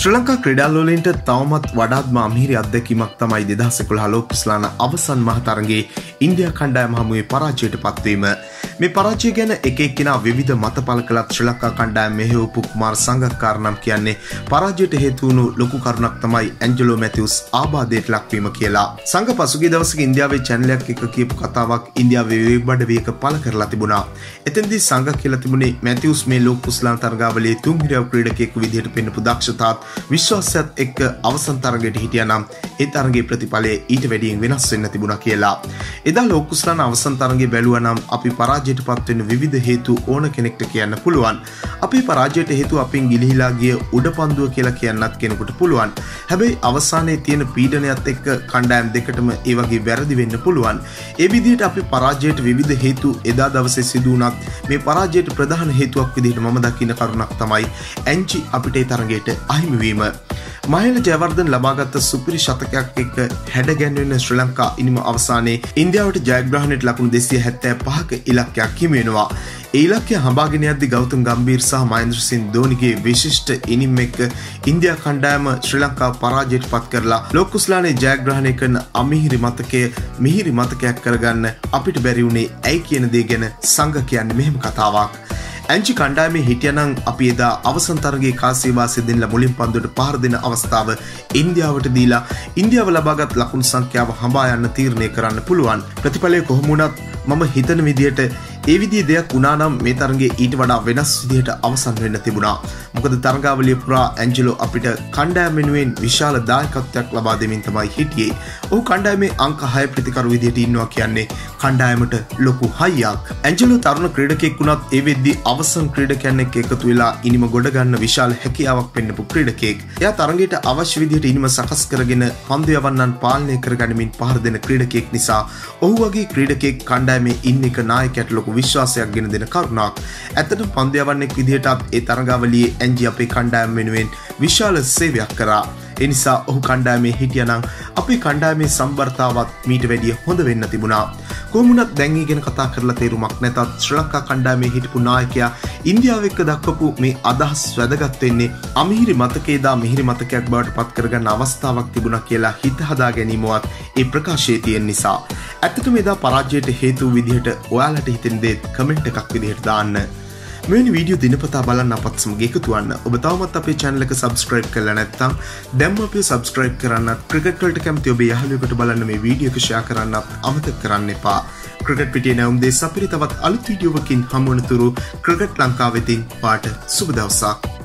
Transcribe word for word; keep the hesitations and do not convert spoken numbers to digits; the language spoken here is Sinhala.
ශ්‍රී ලංකා ක්‍රීඩාලෝලීන්ට තවමත් වඩාත්ම අමිහිරි අත්දැකීමක් තමයි දෙදහස් එකොළහ ලෝකකුස්ලාන අවසන් මහතරඟේ ඉන්දියා කණ්ඩායම හමුවේ පරාජයට පත්වීම. මේ පරාජය ගැන එක එක්කෙනා විවිධ මත පළ කළත් ශ්‍රී ලංකා කණ්ඩායම මෙහෙයවපු කුමාර සංගක්කාර නම් කියන්නේ පරාජයට හේතු වුණු ලොකු කරුණක් තමයි ඇන්ජලෝ මැතිව්ස් ආබාධයට ලක්වීම කියලා. සංග පසුගිය දවසක ඉන්දියාවේ channel එකක් එක කියපු කතාවක් ඉන්දියාවේ වෙබ් අඩවියක පළ කරලා තිබුණා. එතෙන්දී සංග කියලා තිබුණේ මැතිව්ස් මේ ලෝකකුස්ලාන තරගාවලියේ තුන්හිරව ක්‍රීඩකයෙකු විදිහට පෙන්වපු දක්ෂතාවත් විශ්වාසයත් එක්ක අවසන් තරගයට හිටියා නම් ඒ තරගයේ ප්‍රතිඵලය ඊට වැඩියෙන් වෙනස් වෙන්න තිබුණා කියලා. එදා ලෝකකුස්ලාන අවසන් තරගයේ බැලුවා නම් අපි පරාජයට පත් වෙන විවිධ හේතු ඕන කෙනෙක්ට කියන්න පුළුවන්. අපි පරාජයට හේතුව අපෙන් ගිලිහිලා ගිය උඩපන්දුව කියලා කියන්නත් කෙනෙකුට පුළුවන්. හැබැයි අවසානයේ තියෙන පීඩනයත් එක්ක කණ්ඩායම් දෙකටම ඒ වගේ වැරදි වෙන්න පුළුවන්. ඒ විදිහට අපි පරාජයට විවිධ හේතු එදා දවසේ සිදු වුණත් මේ පරාජයට ප්‍රධාන හේතුවක් විදිහට මම දකින්න කරුණක් තමයි ඇන්චි අපිට ඒ තරගයට අහිමි වීම. මහේල ජයවර්ධන ලබාගත් සුපිරි ශතකයක් එක්ක හැඩගැන්වෙන ශ්‍රී ලංකා ඉනිම අවසානයේ ඉන්දියාවට ජයග්‍රහණයට ලකුණු දෙසිය හැත්තෑ පහක ඉලක්කයක් හිමි වෙනවා. ඒ ඉලක්කය හඹාගෙන යද්දී ගෞතම් ගම්බීර් සහ මහේන්ද්‍ර සිං ධෝනිගේ විශිෂ්ට ඉනිම් එක්ක ඉන්දියා කණ්ඩායම ශ්‍රී ලංකාව පරාජයට පත් කරලා ලෝකකුස්ලානේ ජයග්‍රහණය කරන අමිහිරි මතකය මිහිරි මතකයක් කරගන්න අපිට බැරි වුණේ ඇයි කියන දේ ගැන සංඝ කියන්නේ මෙහෙම කතාවක්. ඇන්චි කණ්ඩායමේ හිටියනම් අපි එදා අවසන් තරගයේ කාසිවාසී දෙන්නලා මුලින් පන්දුවට පහර දෙන අවස්ථාව ඉන්දියාවට දීලා ඉන්දියාව ලබාගත් ලකුණු සංඛ්‍යාව හඹා යන්න තීරණය කරන්න පුළුවන්. ප්‍රතිඵලය කොහොම වුණත් මම හිතන විදිහට ඒ විදිහේ දෙයක් වුණා නම් මේ තරගයේ ඊට වඩා වෙනස් විදිහට අවසන් වෙන්න තිබුණා. මොකද තරගාවලිය පුරා ඇන්ජලෝ අපිට කණ්ඩායම වෙනුවෙන් විශාල දායකත්වයක් ලබා දෙමින් තමයි හිටියේ. ඔහු කණ්ඩායමේ අංක හය ප්‍රතිකරු විදිහට ඉන්නවා කියන්නේ කණ්ඩායමට ලොකු හයියක්. ඇන්ජලෝ තරුණ ක්‍රීඩකයෙක් වුණත් ඒ වෙද්දී අවසන් ක්‍රීඩකයන් එක්ක එකතු වෙලා ඉනිම ගොඩ ගන්න විශාල හැකියාවක් පෙන්නපු ක්‍රීඩකයෙක්. එයා තරගයට අවශ්‍ය විදිහට ඉනිම සකස් කරගෙන පන්දු යවන්නන් පාලනය කරගනිමින් පහර දෙන ක්‍රීඩකයෙක් නිසා ඔහු වගේ ක්‍රීඩකයෙක් කණ්ඩායමේ ඉන්න එක නායකයාට ලොකු විශ්වාසයක් ගෙන දෙන කරුණක්. ඇත්තටම පන්දු යවන්නෙක් විදිහටත් ඒ තරගාවලියේ ඇන්ජි අපේ කණ්ඩායම වෙනුවෙන් විශාල සේවයක් කරා. ඒ නිසා ඔහු කණ්ඩායමේ හිටියනම් අපේ කණ්ඩායමේ සම්බර්තාවත් මීට වැඩිය හොඳ වෙන්න තිබුණා. කොහොමුණත් දැන් ඊගෙන කතා කරලා තේරුමක් නැතත් ශ්‍රී ලංකා කණ්ඩායමේ හිටපු නායකයා ඉන්දියාව එක්ක දක්වපු මේ අදහස් වැදගත් වෙන්නේ අමිහිරි මතකයේ දා මිහිරි මතකයක් බවට පත් කරගන්න අවස්ථාවක් තිබුණා කියලා හිත හදා ගැනීමවත් ඒ ප්‍රකාශයේ තියෙන නිසා. ඇත්තටම එදා පරාජයට හේතු විදිහට ඔයාලට හිතෙන දේ කමෙන්ට් එකක් විදිහට දාන්න. මෙවැනි වීඩියෝ දිනපතා බලන්න අපත් සමග එකතු වෙන්න. ඔබ තවමත් අපේ channel එක subscribe කරලා නැත්නම් දැන්ම අපිව subscribe කරන්නත් ක්‍රිකට් වලට කැමති ඔබේ යහළුවෙකුට බලන්න මේ වීඩියෝ එක share කරන්නත් අමතක කරන්න එපා. ක්‍රිකට් පිටියේ නැවුම් දෙස අපිට තවත් අලුත් වීඩියෝවකින් හමු වන තුරු ක්‍රිකට් ලංකාවෙතින් පාට සුබ දවසක්.